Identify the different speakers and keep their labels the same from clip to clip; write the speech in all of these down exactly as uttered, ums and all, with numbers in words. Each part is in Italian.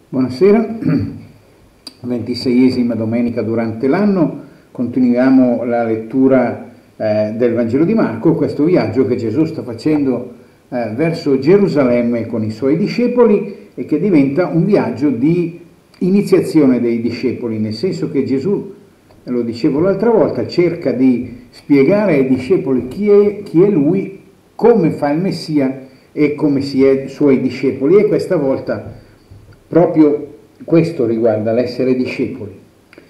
Speaker 1: Buonasera, ventiseiesima domenica durante l'anno, continuiamo la lettura eh, del Vangelo di Marco, questo viaggio che Gesù sta facendo eh, verso Gerusalemme con i suoi discepoli e che diventa un viaggio di iniziazione dei discepoli, nel senso che Gesù, lo dicevo l'altra volta, cerca di spiegare ai discepoli chi è, chi è lui, come fa il Messia e come si è i suoi discepoli, e questa volta proprio questo riguarda l'essere discepoli.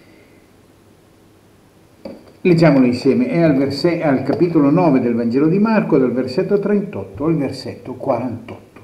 Speaker 1: Leggiamolo insieme, è al, verse, al capitolo nove del Vangelo di Marco, dal versetto trentotto al versetto quarantotto.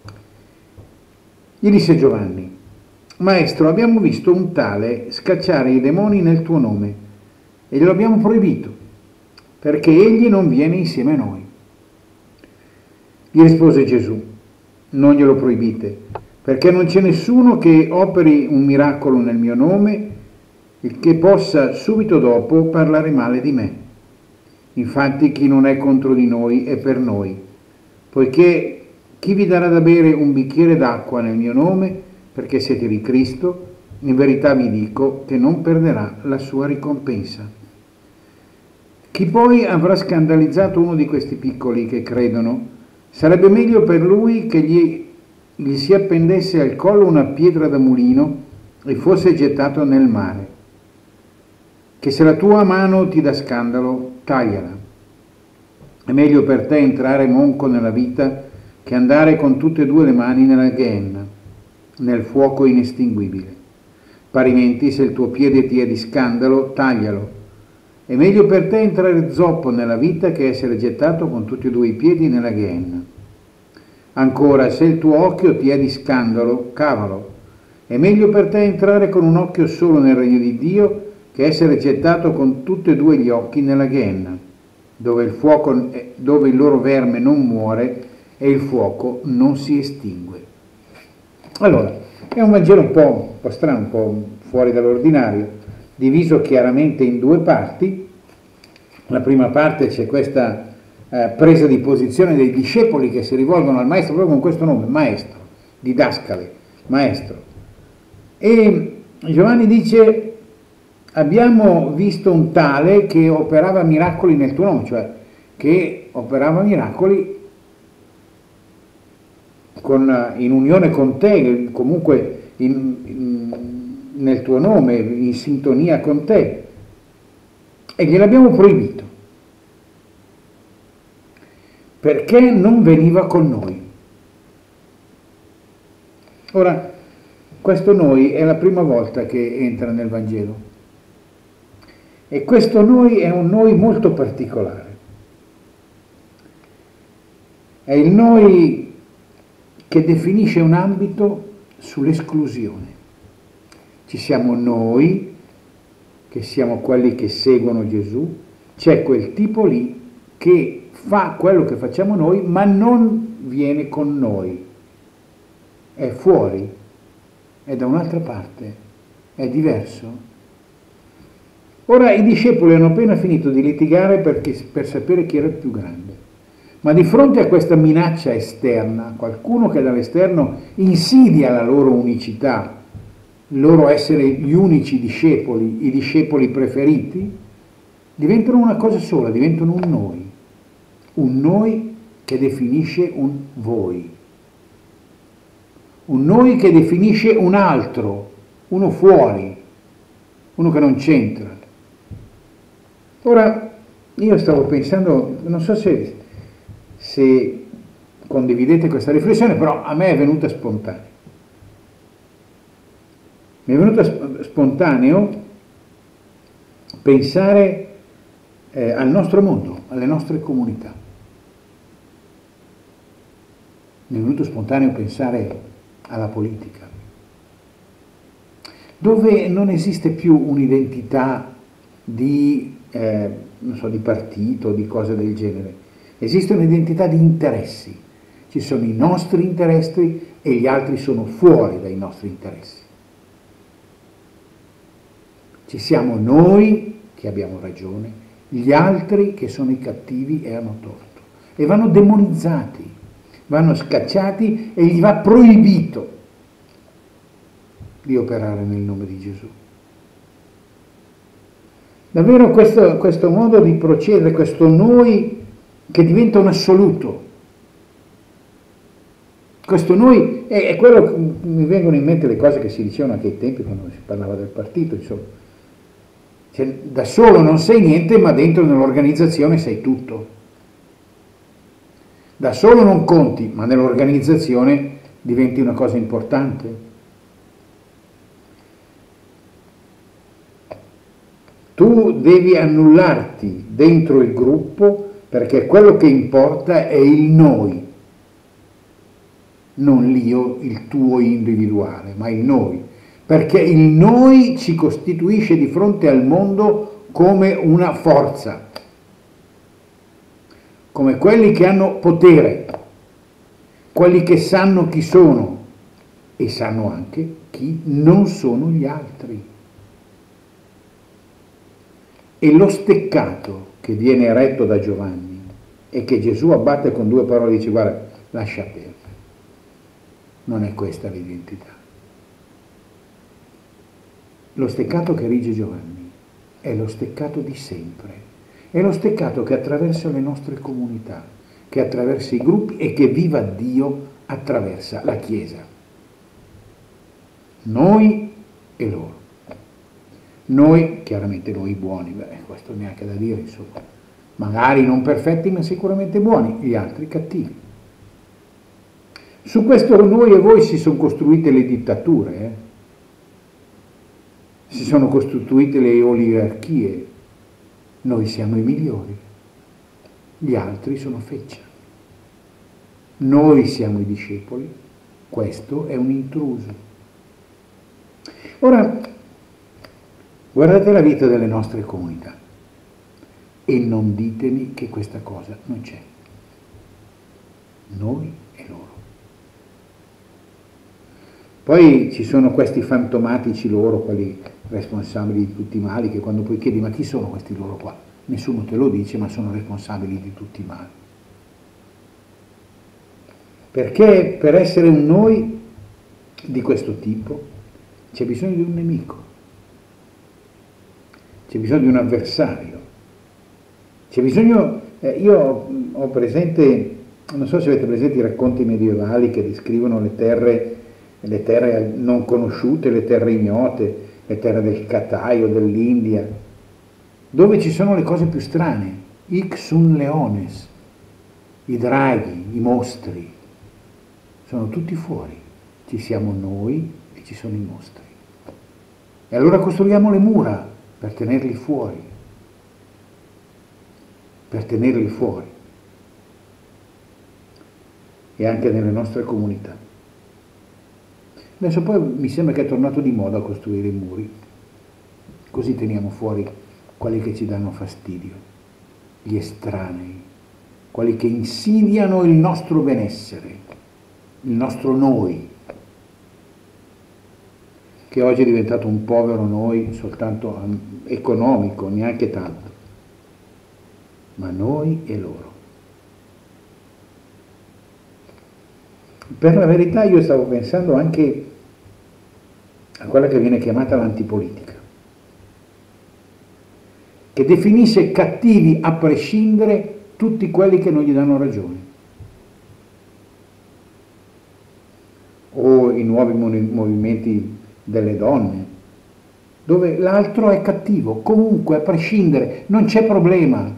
Speaker 1: Gli disse Giovanni: Maestro, abbiamo visto un tale scacciare i demoni nel tuo nome e glielo abbiamo proibito, perché egli non viene insieme a noi. Gli rispose Gesù: non glielo proibite, perché non c'è nessuno che operi un miracolo nel mio nome e che possa subito dopo parlare male di me. Infatti chi non è contro di noi è per noi, poiché chi vi darà da bere un bicchiere d'acqua nel mio nome, perché siete di Cristo, in verità vi dico che non perderà la sua ricompensa. Chi poi avrà scandalizzato uno di questi piccoli che credono, sarebbe meglio per lui che gli gli si appendesse al collo una pietra da mulino e fosse gettato nel mare. Che se la tua mano ti dà scandalo, tagliala. È meglio per te entrare monco nella vita che andare con tutte e due le mani nella Gehenna, nel fuoco inestinguibile. Parimenti, se il tuo piede ti è di scandalo, taglialo. È meglio per te entrare zoppo nella vita che essere gettato con tutti e due i piedi nella Gehenna. Ancora, se il tuo occhio ti è di scandalo, cavalo. È meglio per te entrare con un occhio solo nel regno di Dio che essere gettato con tutti e due gli occhi nella Gehenna, dove il fuoco, dove il loro verme non muore e il fuoco non si estingue. Allora, è un Vangelo un po', un po' strano, un po' fuori dall'ordinario, diviso chiaramente in due parti. La prima parte c'è questa Eh, presa di posizione dei discepoli che si rivolgono al maestro proprio con questo nome, maestro, didascale, maestro. E Giovanni dice: abbiamo visto un tale che operava miracoli nel tuo nome, cioè che operava miracoli con, in unione con te, comunque in, in, nel tuo nome, in sintonia con te, e gliel'abbiamo proibito, perché non veniva con noi. Ora, questo noi è la prima volta che entra nel Vangelo, e questo noi è un noi molto particolare. È il noi che definisce un ambito sull'esclusione. Ci siamo noi, che siamo quelli che seguono Gesù, c'è quel tipo lì che fa quello che facciamo noi, ma non viene con noi, è fuori, è da un'altra parte, è diverso. Ora i discepoli hanno appena finito di litigare perché, per sapere chi era il più grande, ma di fronte a questa minaccia esterna, qualcuno che dall'esterno insidia la loro unicità, il loro essere gli unici discepoli, i discepoli preferiti, diventano una cosa sola, diventano un noi. Un noi che definisce un voi, un noi che definisce un altro, uno fuori, uno che non c'entra. Ora, io stavo pensando, non so se, se condividete questa riflessione, però a me è venuta spontanea. Mi è venuto spontaneo pensare eh, al nostro mondo, alle nostre comunità. Mi è venuto spontaneo pensare alla politica, dove non esiste più un'identità di, eh, non so, di partito, di cose del genere. Esiste un'identità di interessi. Ci sono i nostri interessi e gli altri sono fuori dai nostri interessi. Ci siamo noi che abbiamo ragione, gli altri che sono i cattivi e hanno torto, e vanno demonizzati, vanno scacciati e gli va proibito di operare nel nome di Gesù. Davvero questo, questo modo di procedere, questo noi che diventa un assoluto, questo noi è, è quello che mi vengono in mente le cose che si dicevano anche ai tempi quando si parlava del partito, insomma. Cioè, da solo non sei niente, ma dentro nell'organizzazione sei tutto. Da solo non conti, ma nell'organizzazione diventi una cosa importante. Tu devi annullarti dentro il gruppo perché quello che importa è il noi, non l'io, il tuo individuale, ma il noi, perché il noi ci costituisce di fronte al mondo come una forza, come quelli che hanno potere, quelli che sanno chi sono e sanno anche chi non sono gli altri. E lo steccato che viene eretto da Giovanni e che Gesù abbatte con due parole e dice: guarda, lascia perdere, non è questa l'identità. Lo steccato che rige Giovanni è lo steccato di sempre, è lo steccato che attraversa le nostre comunità, che attraversa i gruppi e che viva Dio attraversa la Chiesa. Noi e loro. Noi, chiaramente noi buoni, beh, questo neanche da dire, insomma, magari non perfetti ma sicuramente buoni, gli altri cattivi. Su questo noi e voi si sono costruite le dittature, eh? Si sono costituite le oligarchie, noi siamo i migliori, gli altri sono feccia. Noi siamo i discepoli, questo è un intruso. Ora, guardate la vita delle nostre comunità e non ditemi che questa cosa non c'è. Noi e loro. Poi ci sono questi fantomatici loro, quelli responsabili di tutti i mali, che quando poi chiedi ma chi sono questi loro qua? Nessuno te lo dice, ma sono responsabili di tutti i mali. Perché per essere un noi di questo tipo c'è bisogno di un nemico. C'è bisogno di un avversario, c'è bisogno, eh, io ho presente, non so se avete presente i racconti medievali che descrivono le terre, le terre non conosciute, le terre ignote, le terre del Cataio, dell'India, dove ci sono le cose più strane, Ix un leones, i draghi, i mostri, sono tutti fuori, ci siamo noi e ci sono i mostri. E allora costruiamo le mura per tenerli fuori, per tenerli fuori, e anche nelle nostre comunità. Adesso poi mi sembra che è tornato di moda costruire i muri, così teniamo fuori quelli che ci danno fastidio, gli estranei, quelli che insidiano il nostro benessere, il nostro noi, che oggi è diventato un povero noi soltanto economico, neanche tanto, ma noi e loro. Per la verità io stavo pensando anche a quella che viene chiamata l'antipolitica, che definisce cattivi a prescindere tutti quelli che non gli danno ragione. O i nuovi movimenti delle donne, dove l'altro è cattivo, comunque a prescindere, non c'è problema,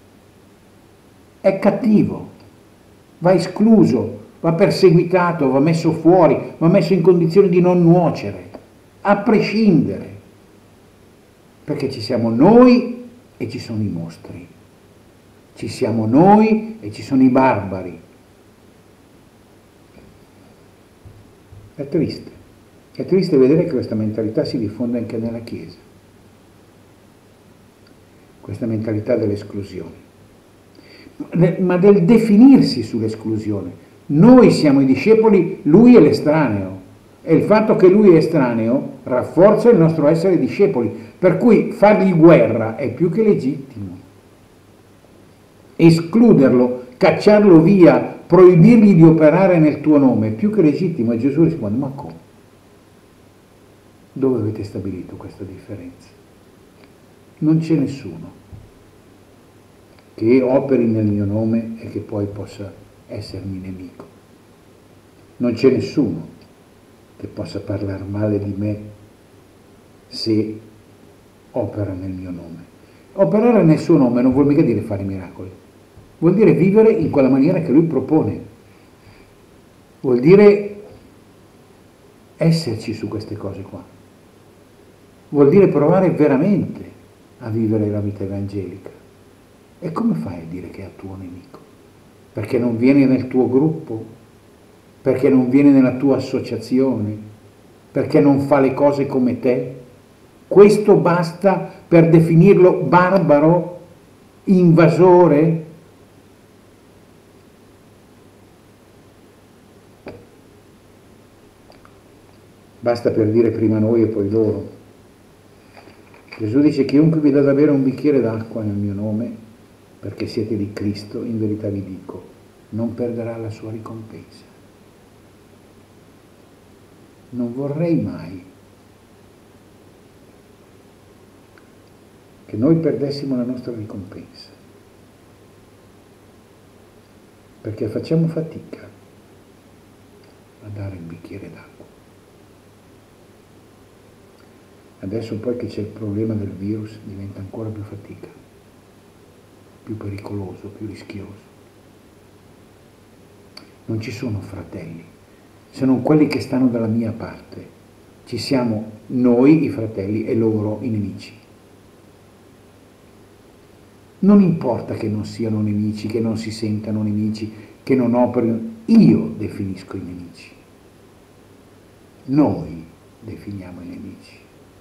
Speaker 1: è cattivo, va escluso, va perseguitato, va messo fuori, va messo in condizioni di non nuocere, a prescindere, perché ci siamo noi e ci sono i mostri, ci siamo noi e ci sono i barbari. È triste. È triste vedere che questa mentalità si diffonde anche nella Chiesa, questa mentalità dell'esclusione, ma del definirsi sull'esclusione. Noi siamo i discepoli, lui è l'estraneo, e il fatto che lui è estraneo rafforza il nostro essere discepoli, per cui fargli guerra è più che legittimo. Escluderlo, cacciarlo via, proibirgli di operare nel tuo nome è più che legittimo, e Gesù risponde: ma come? Dove avete stabilito questa differenza? Non c'è nessuno che operi nel mio nome e che poi possa essermi nemico. Non c'è nessuno che possa parlare male di me se opera nel mio nome. Operare nel suo nome non vuol mica dire fare miracoli, vuol dire vivere in quella maniera che lui propone, vuol dire esserci su queste cose qua, vuol dire provare veramente a vivere la vita evangelica. E come fai a dire che è il tuo nemico? Perché non viene nel tuo gruppo? Perché non viene nella tua associazione? Perché non fa le cose come te? Questo basta per definirlo barbaro, invasore? Basta per dire prima noi e poi loro. Gesù dice: chiunque vi dà da bere un bicchiere d'acqua nel mio nome, perché siete di Cristo, in verità vi dico, non perderà la sua ricompensa. Non vorrei mai che noi perdessimo la nostra ricompensa, perché facciamo fatica a dare il bicchiere d'acqua. Adesso poi che c'è il problema del virus diventa ancora più fatica, più pericoloso, più rischioso. Non ci sono fratelli, sono quelli che stanno dalla mia parte. Ci siamo noi i fratelli e loro i nemici. Non importa che non siano nemici, che non si sentano nemici, che non operino, io definisco i nemici. Noi definiamo i nemici,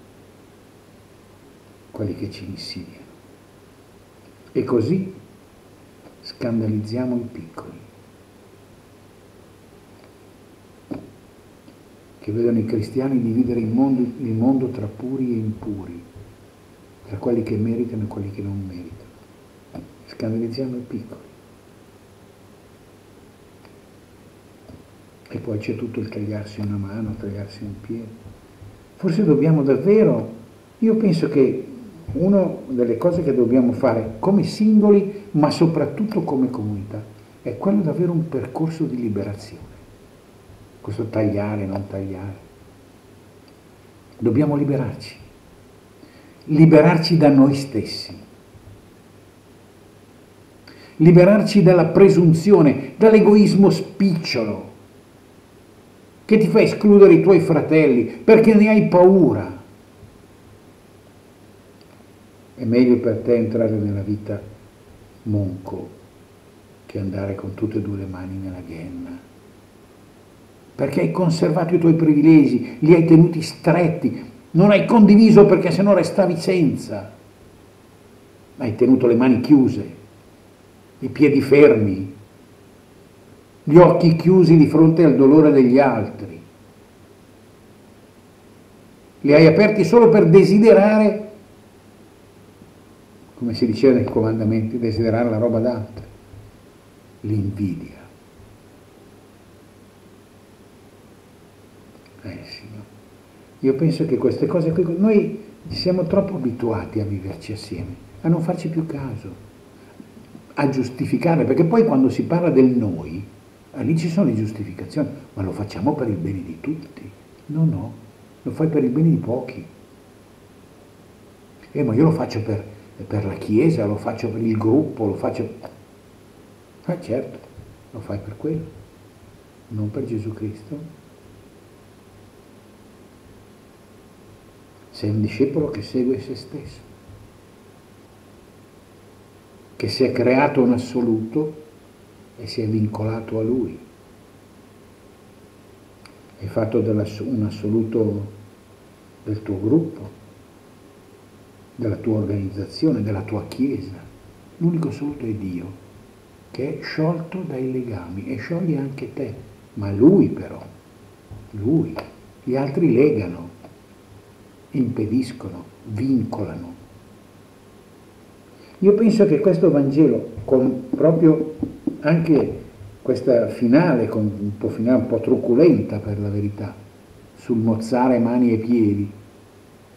Speaker 1: quelli che ci insidiano. E così scandalizziamo i piccoli, che vedono i cristiani dividere il mondo, il mondo tra puri e impuri, tra quelli che meritano e quelli che non meritano. Scandalizziamo i piccoli. E poi c'è tutto il tagliarsi una mano, tagliarsi un piede. Forse dobbiamo davvero, io penso che una delle cose che dobbiamo fare come singoli, ma soprattutto come comunità, è quello di avere un percorso di liberazione. Questo tagliare, non tagliare. Dobbiamo liberarci. Liberarci da noi stessi. Liberarci dalla presunzione, dall'egoismo spicciolo, che ti fa escludere i tuoi fratelli perché ne hai paura. È meglio per te entrare nella vita monco che andare con tutte e due le mani nella ghenna, perché hai conservato i tuoi privilegi, li hai tenuti stretti, non hai condiviso perché sennò restavi senza, hai tenuto le mani chiuse, i piedi fermi, gli occhi chiusi di fronte al dolore degli altri, li hai aperti solo per desiderare, come si diceva nei comandamenti, desiderare la roba d'altri, l'invidia. Eh sì, no? Io penso che queste cose qui, noi siamo troppo abituati a viverci assieme, a non farci più caso, a giustificare, perché poi quando si parla del noi, lì ci sono le giustificazioni, ma lo facciamo per il bene di tutti. No, no, lo fai per il bene di pochi. Eh, ma io lo faccio per, per la Chiesa, lo faccio per il gruppo, lo faccio... Ah, certo, lo fai per quello, non per Gesù Cristo. Sei un discepolo che segue se stesso, che si è creato un assoluto e si è vincolato a Lui. Hai fatto un assoluto del tuo gruppo, della tua organizzazione, della tua Chiesa. L'unico assoluto è Dio, che è sciolto dai legami e scioglie anche te, ma Lui però, Lui, gli altri legano, impediscono, vincolano. Io penso che questo Vangelo, con proprio anche questa finale, con un po' finale un po' truculenta per la verità, sul mozzare mani e piedi,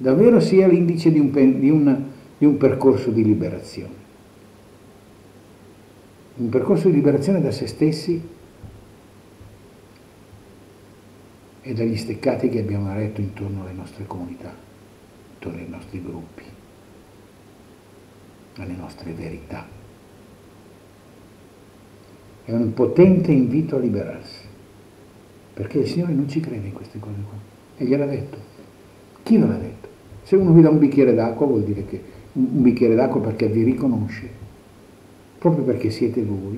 Speaker 1: davvero sia l'indice di un, di, un, di un percorso di liberazione. Un percorso di liberazione da se stessi e dagli steccati che abbiamo eretto intorno alle nostre comunità, intorno ai nostri gruppi, alle nostre verità. È un potente invito a liberarsi, perché il Signore non ci crede in queste cose qua, e gliel'ha detto. Chi ve l'ha detto? Se uno vi dà un bicchiere d'acqua vuol dire che un bicchiere d'acqua perché vi riconosce, proprio perché siete voi,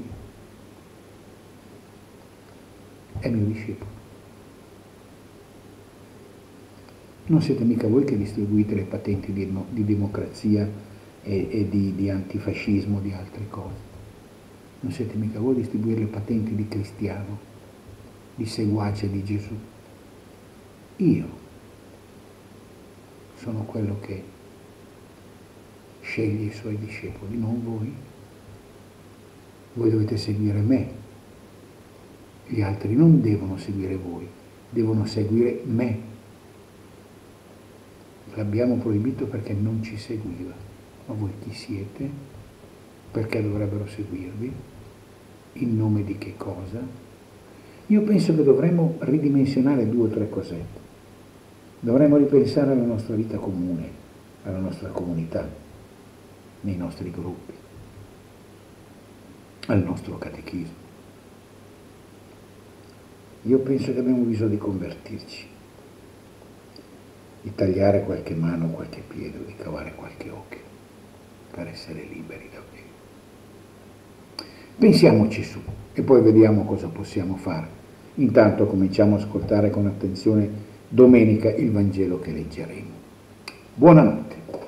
Speaker 1: è mio discepolo. Non siete mica voi che distribuite le patenti di, di democrazia e, e di, di antifascismo, di altre cose. Non siete mica voi a distribuire le patenti di cristiano, di seguace di Gesù. Io sono quello che sceglie i suoi discepoli, non voi. Voi dovete seguire me. Gli altri non devono seguire voi, devono seguire me. L'abbiamo proibito perché non ci seguiva. Ma voi chi siete? Perché dovrebbero seguirvi? In nome di che cosa? Io penso che dovremmo ridimensionare due o tre cosette. Dovremmo ripensare alla nostra vita comune, alla nostra comunità, nei nostri gruppi, al nostro catechismo. Io penso che abbiamo bisogno di convertirci, di tagliare qualche mano, qualche piede, di cavare qualche occhio, per essere liberi davvero. Pensiamoci su e poi vediamo cosa possiamo fare. Intanto cominciamo a ascoltare con attenzione domenica il Vangelo che leggeremo. Buonanotte.